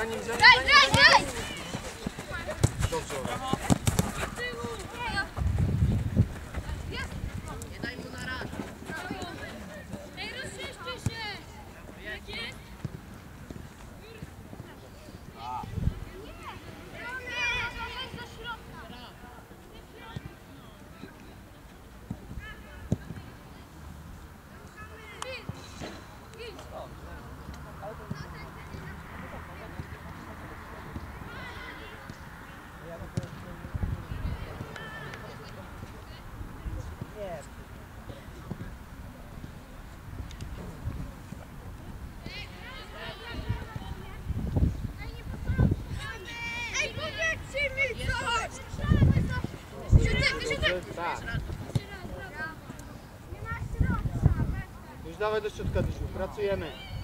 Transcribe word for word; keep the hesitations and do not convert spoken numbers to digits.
Za nim, za nim, za nim, za nim. Dobrze. Nie daj mu na raz. Ej, rozszerzcie się! Jak jest? Ej, powiedzcie mi coś! Tak. Już dawaj do środka, Dysiu, pracujemy.